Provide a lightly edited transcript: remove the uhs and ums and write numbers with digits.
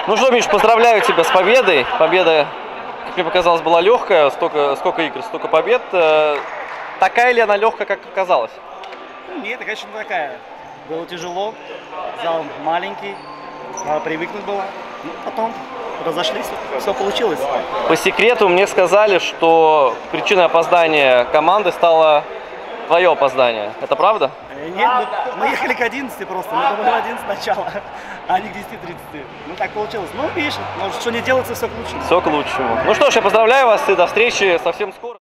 Ну что, Миш, поздравляю тебя с победой. Победа, как мне показалось, была легкая. Сколько игр, столько побед. Такая ли она легкая, как казалось? Нет, конечно, такая. Было тяжело, зал маленький, надо привыкнуть было. Ну, потом разошлись, все получилось. По секрету мне сказали, что причиной опоздания команды стало твое опоздание. Это правда? Нет, мы ехали к 11 просто, мы думали 11 сначала, а не к 10:30. Ну так получилось. Ну, видишь, может, что не делается, все к лучшему. Все к лучшему. Ну что ж, я поздравляю вас и до встречи совсем скоро.